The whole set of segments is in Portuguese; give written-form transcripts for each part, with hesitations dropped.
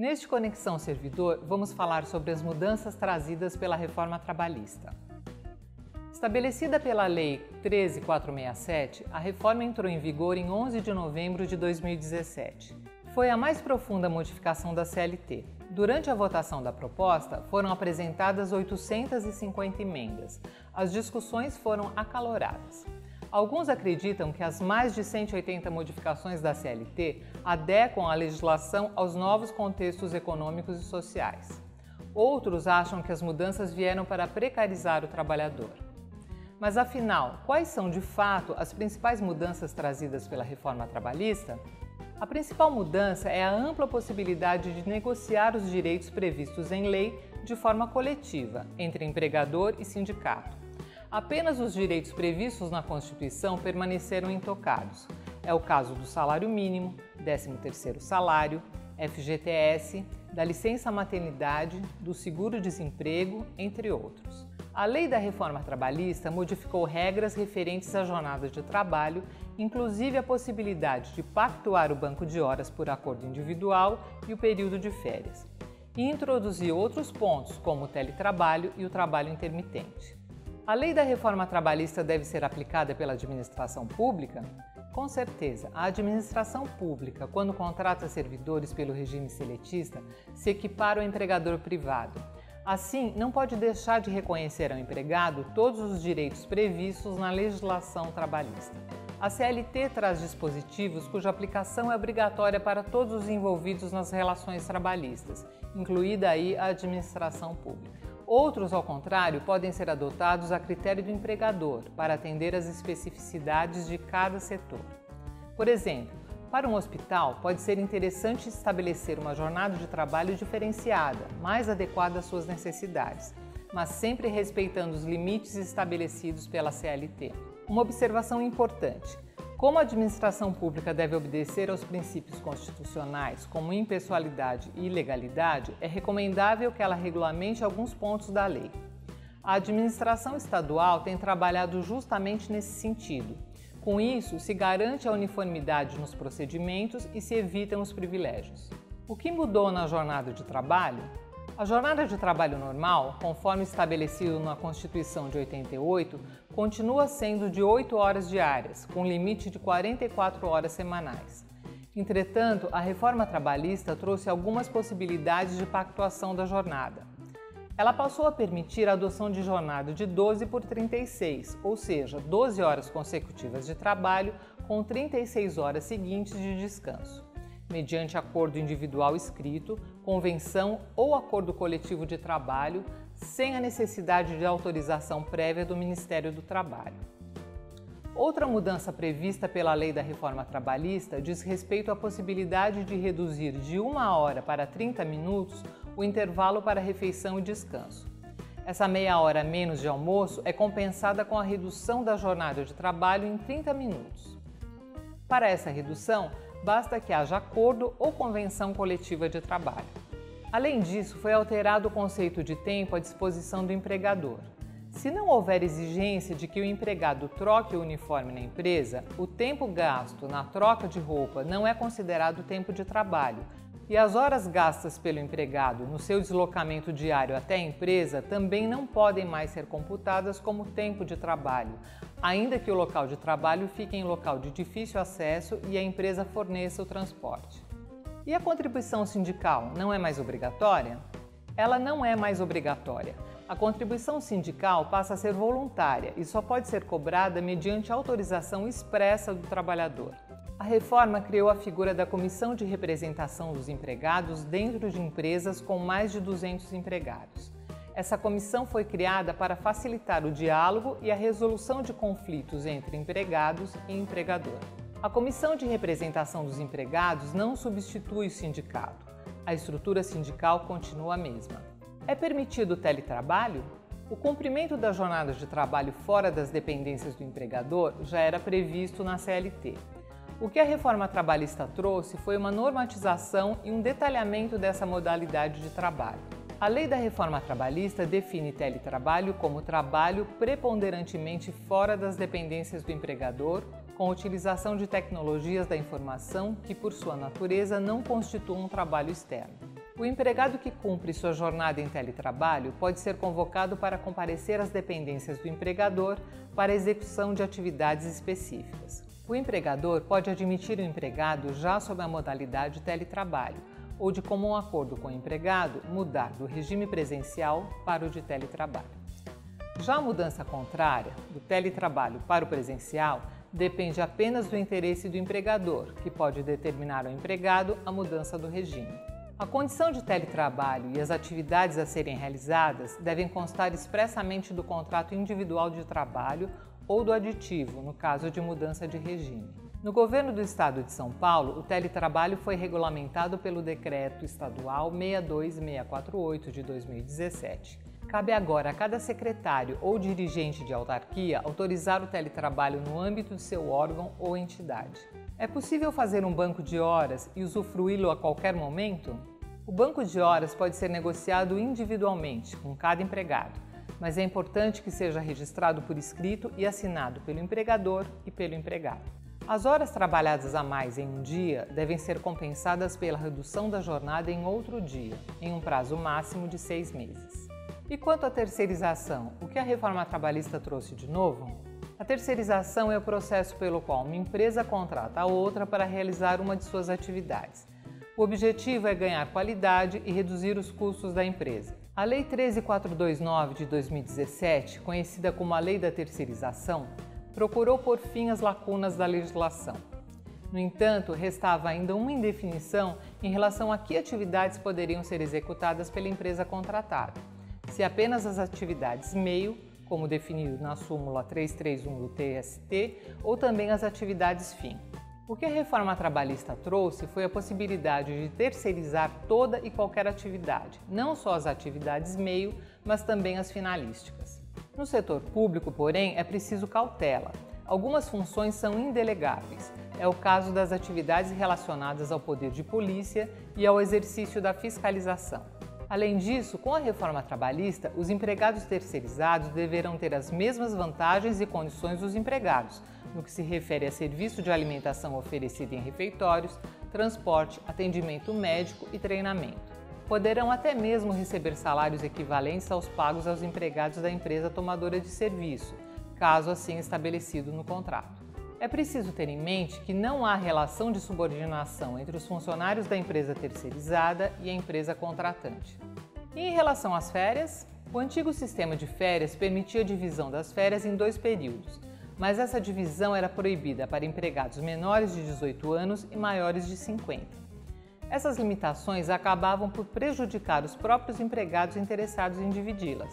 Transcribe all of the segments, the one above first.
Neste Conexão Servidor, vamos falar sobre as mudanças trazidas pela reforma trabalhista. Estabelecida pela Lei 13.467, a reforma entrou em vigor em 11 de novembro de 2017. Foi a mais profunda modificação da CLT. Durante a votação da proposta, foram apresentadas 850 emendas. As discussões foram acaloradas. Alguns acreditam que as mais de 180 modificações da CLT adequam a legislação aos novos contextos econômicos e sociais. Outros acham que as mudanças vieram para precarizar o trabalhador. Mas afinal, quais são de fato as principais mudanças trazidas pela reforma trabalhista? A principal mudança é a ampla possibilidade de negociar os direitos previstos em lei de forma coletiva, entre empregador e sindicato. Apenas os direitos previstos na Constituição permaneceram intocados. É o caso do salário mínimo, 13º salário, FGTS, da licença maternidade, do seguro-desemprego, entre outros. A Lei da Reforma Trabalhista modificou regras referentes à jornada de trabalho, inclusive a possibilidade de pactuar o banco de horas por acordo individual e o período de férias, e introduziu outros pontos, como o teletrabalho e o trabalho intermitente. A Lei da Reforma Trabalhista deve ser aplicada pela administração pública? Com certeza, a administração pública, quando contrata servidores pelo regime seletista, se equipara ao empregador privado. Assim, não pode deixar de reconhecer ao empregado todos os direitos previstos na legislação trabalhista. A CLT traz dispositivos cuja aplicação é obrigatória para todos os envolvidos nas relações trabalhistas, incluída aí a administração pública. Outros, ao contrário, podem ser adotados a critério do empregador, para atender às especificidades de cada setor. Por exemplo, para um hospital, pode ser interessante estabelecer uma jornada de trabalho diferenciada, mais adequada às suas necessidades, mas sempre respeitando os limites estabelecidos pela CLT. Uma observação importante: como a administração pública deve obedecer aos princípios constitucionais, como impessoalidade e legalidade, é recomendável que ela regulamente alguns pontos da lei. A administração estadual tem trabalhado justamente nesse sentido. Com isso, se garante a uniformidade nos procedimentos e se evitam os privilégios. O que mudou na jornada de trabalho? A jornada de trabalho normal, conforme estabelecido na Constituição de 88, continua sendo de 8 horas diárias, com limite de 44 horas semanais. Entretanto, a reforma trabalhista trouxe algumas possibilidades de pactuação da jornada. Ela passou a permitir a adoção de jornada de 12 por 36, ou seja, 12 horas consecutivas de trabalho com 36 horas seguintes de descanso, mediante acordo individual escrito, convenção ou acordo coletivo de trabalho, sem a necessidade de autorização prévia do Ministério do Trabalho. Outra mudança prevista pela Lei da Reforma Trabalhista diz respeito à possibilidade de reduzir de 1 hora para 30 minutos o intervalo para refeição e descanso. Essa meia hora a menos de almoço é compensada com a redução da jornada de trabalho em 30 minutos. Para essa redução, basta que haja acordo ou convenção coletiva de trabalho. Além disso, foi alterado o conceito de tempo à disposição do empregador. Se não houver exigência de que o empregado troque o uniforme na empresa, o tempo gasto na troca de roupa não é considerado tempo de trabalho, e as horas gastas pelo empregado no seu deslocamento diário até a empresa também não podem mais ser computadas como tempo de trabalho, ainda que o local de trabalho fique em local de difícil acesso e a empresa forneça o transporte. E a contribuição sindical não é mais obrigatória? Ela não é mais obrigatória. A contribuição sindical passa a ser voluntária e só pode ser cobrada mediante autorização expressa do trabalhador. A reforma criou a figura da Comissão de Representação dos Empregados dentro de empresas com mais de 200 empregados. Essa comissão foi criada para facilitar o diálogo e a resolução de conflitos entre empregados e empregador. A Comissão de Representação dos Empregados não substitui o sindicato. A estrutura sindical continua a mesma. É permitido o teletrabalho? O cumprimento das jornadas de trabalho fora das dependências do empregador já era previsto na CLT. O que a reforma trabalhista trouxe foi uma normatização e um detalhamento dessa modalidade de trabalho. A Lei da Reforma Trabalhista define teletrabalho como trabalho preponderantemente fora das dependências do empregador, com utilização de tecnologias da informação que, por sua natureza, não constituam um trabalho externo. O empregado que cumpre sua jornada em teletrabalho pode ser convocado para comparecer às dependências do empregador para a execução de atividades específicas. O empregador pode admitir o empregado já sob a modalidade teletrabalho ou, de comum acordo com o empregado, mudar do regime presencial para o de teletrabalho. Já a mudança contrária, do teletrabalho para o presencial, depende apenas do interesse do empregador, que pode determinar ao empregado a mudança do regime. A condição de teletrabalho e as atividades a serem realizadas devem constar expressamente do contrato individual de trabalho ou do aditivo, no caso de mudança de regime. No governo do Estado de São Paulo, o teletrabalho foi regulamentado pelo Decreto Estadual 62648 de 2017. Cabe agora a cada secretário ou dirigente de autarquia autorizar o teletrabalho no âmbito de seu órgão ou entidade. É possível fazer um banco de horas e usufruí-lo a qualquer momento? O banco de horas pode ser negociado individualmente com cada empregado, mas é importante que seja registrado por escrito e assinado pelo empregador e pelo empregado. As horas trabalhadas a mais em um dia devem ser compensadas pela redução da jornada em outro dia, em um prazo máximo de 6 meses. E quanto à terceirização, o que a reforma trabalhista trouxe de novo? A terceirização é o processo pelo qual uma empresa contrata a outra para realizar uma de suas atividades. O objetivo é ganhar qualidade e reduzir os custos da empresa. A Lei 13.429 de 2017, conhecida como a Lei da Terceirização, procurou pôr fim às lacunas da legislação. No entanto, restava ainda uma indefinição em relação a que atividades poderiam ser executadas pela empresa contratada. Se apenas as atividades meio, como definido na súmula 331 do TST, ou também as atividades fim. O que a reforma trabalhista trouxe foi a possibilidade de terceirizar toda e qualquer atividade, não só as atividades meio, mas também as finalísticas. No setor público, porém, é preciso cautela. Algumas funções são indelegáveis. É o caso das atividades relacionadas ao poder de polícia e ao exercício da fiscalização. Além disso, com a reforma trabalhista, os empregados terceirizados deverão ter as mesmas vantagens e condições dos empregados, no que se refere a serviço de alimentação oferecido em refeitórios, transporte, atendimento médico e treinamento. Poderão até mesmo receber salários equivalentes aos pagos aos empregados da empresa tomadora de serviço, caso assim estabelecido no contrato. É preciso ter em mente que não há relação de subordinação entre os funcionários da empresa terceirizada e a empresa contratante. E em relação às férias, o antigo sistema de férias permitia a divisão das férias em 2 períodos, mas essa divisão era proibida para empregados menores de 18 anos e maiores de 50. Essas limitações acabavam por prejudicar os próprios empregados interessados em dividi-las.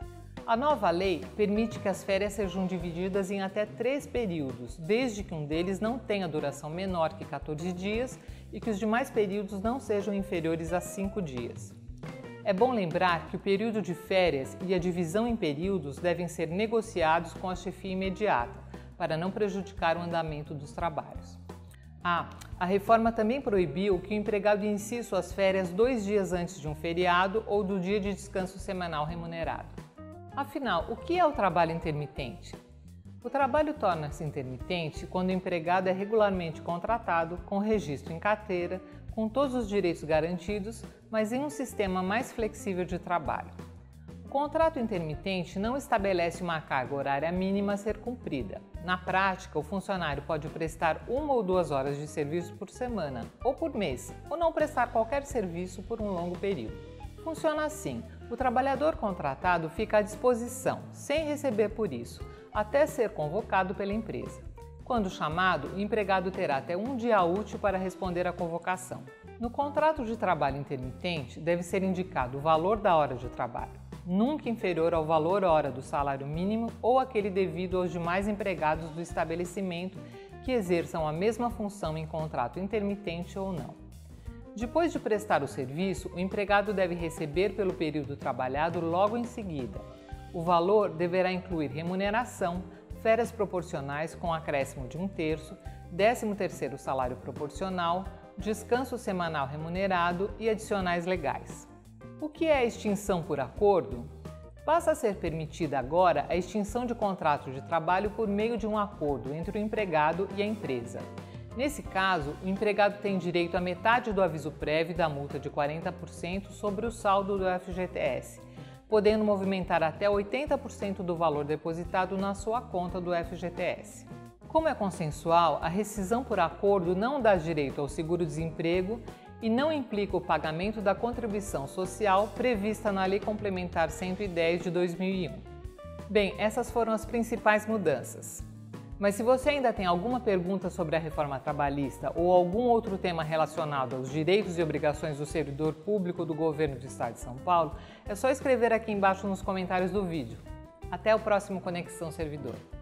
A nova lei permite que as férias sejam divididas em até 3 períodos, desde que um deles não tenha duração menor que 14 dias e que os demais períodos não sejam inferiores a 5 dias. É bom lembrar que o período de férias e a divisão em períodos devem ser negociados com a chefia imediata, para não prejudicar o andamento dos trabalhos. A reforma também proibiu que o empregado inicie suas férias 2 dias antes de um feriado ou do dia de descanso semanal remunerado. Afinal, o que é o trabalho intermitente? O trabalho torna-se intermitente quando o empregado é regularmente contratado, com registro em carteira, com todos os direitos garantidos, mas em um sistema mais flexível de trabalho. O contrato intermitente não estabelece uma carga horária mínima a ser cumprida. Na prática, o funcionário pode prestar 1 ou 2 horas de serviço por semana ou por mês, ou não prestar qualquer serviço por um longo período. Funciona assim: o trabalhador contratado fica à disposição, sem receber por isso, até ser convocado pela empresa. Quando chamado, o empregado terá até 1 dia útil para responder à convocação. No contrato de trabalho intermitente, deve ser indicado o valor da hora de trabalho, nunca inferior ao valor hora do salário mínimo ou aquele devido aos demais empregados do estabelecimento que exerçam a mesma função em contrato intermitente ou não. Depois de prestar o serviço, o empregado deve receber pelo período trabalhado logo em seguida. O valor deverá incluir remuneração, férias proporcionais com acréscimo de 1/3, 13º salário proporcional, descanso semanal remunerado e adicionais legais. O que é a extinção por acordo? Passa a ser permitida agora a extinção de contrato de trabalho por meio de um acordo entre o empregado e a empresa. Nesse caso, o empregado tem direito a metade do aviso prévio da multa de 40% sobre o saldo do FGTS, podendo movimentar até 80% do valor depositado na sua conta do FGTS. Como é consensual, a rescisão por acordo não dá direito ao seguro-desemprego e não implica o pagamento da contribuição social prevista na Lei Complementar 110 de 2001. Bem, essas foram as principais mudanças. Mas se você ainda tem alguma pergunta sobre a reforma trabalhista ou algum outro tema relacionado aos direitos e obrigações do servidor público do Governo do Estado de São Paulo, é só escrever aqui embaixo nos comentários do vídeo. Até o próximo Conexão Servidor.